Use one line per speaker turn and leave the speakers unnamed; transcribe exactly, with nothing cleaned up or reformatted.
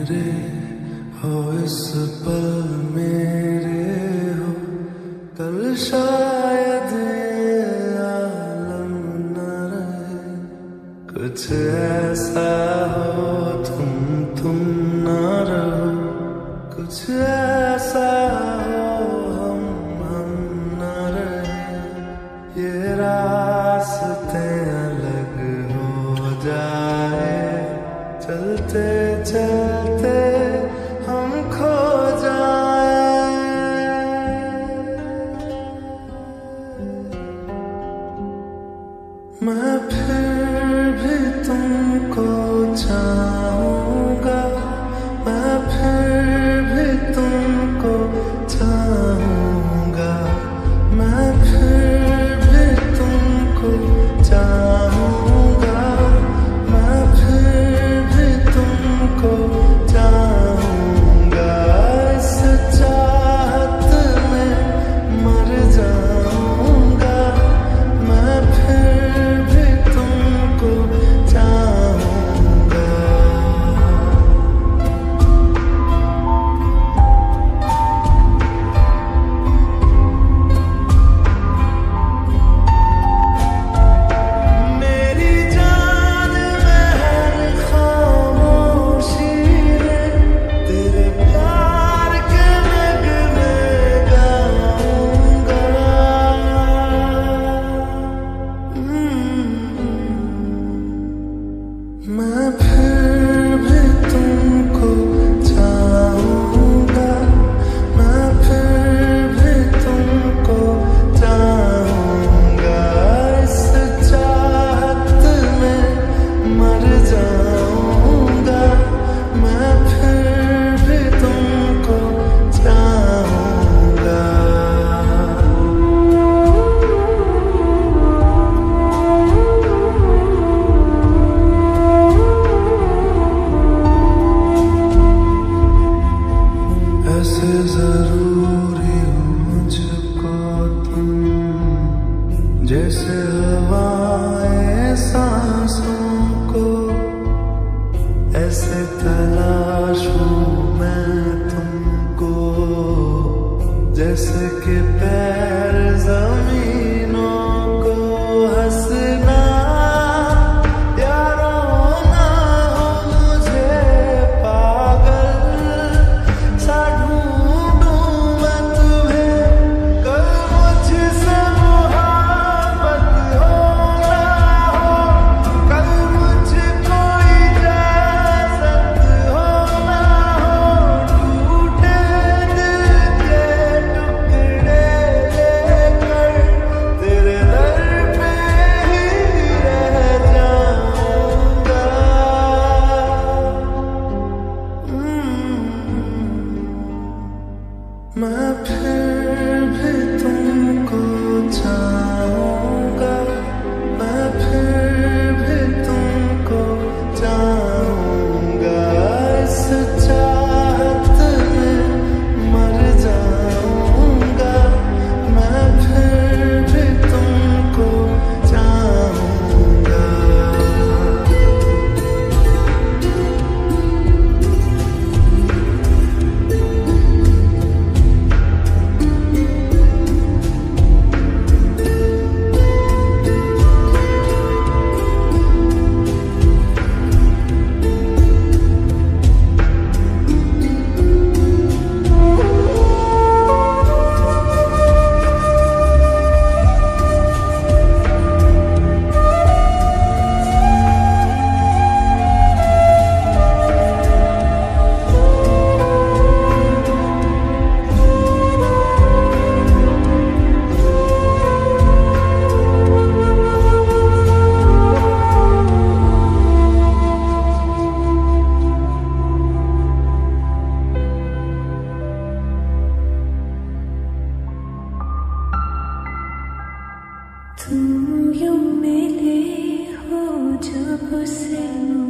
मेरे हो इस पल मेरे हो, कल शायद ये आलम न रहे। कुछ ऐसा हो तुम तुम न रहो, कुछ ऐसा हो हम हम न रहे। ये रास्ते अलग हो जाए, चलते चलते हम खो जाए। मैं फिर भी तुमको चाहूंगा, मैं फिर भी तुमको चाहूंगा, मैं फिर भी तुमको चाहूंगा, मैं फिर भी तुमको चाहूंगा। इस चाहत में मर जाऊंगा, मैं फिर भी तुमको चाहूंगा। मेरी जान में हर खामोशी है, तेरे प्यार के रंग में गाऊंगा। मैं फिर भी तुमको चाहूंगा, मैं फिर भी तुमको चाहूंगा। इस चाहत में मर जाऊंगा, मैं फिर भी तुमको चाहूंगा। ऐसे जरूरी हो मुझको तुम, जैसे हवाएं सांसों को। ऐसे तलाशूं मैं तुमको, जैसे कि पैर जमीनों को। हंसना या रोना हो मुझे पागल सा ढूंढूं मैं तुम्हें। कल मुझसे मोहब्बत हो ना हो, कल मुझको इजाजत हो ना हो। टूटे दिल के टुकड़े लेकर तेरे दर पे ही रह जाऊंगा। मैं फिर भी तुमको चाहूंगा, मैं फिर भी तुमको चाहूंगा। इस चाहत में मर जाऊंगा, मैं फिर भी तुमको चाहूंगा। तुम यूं मिले हो जब से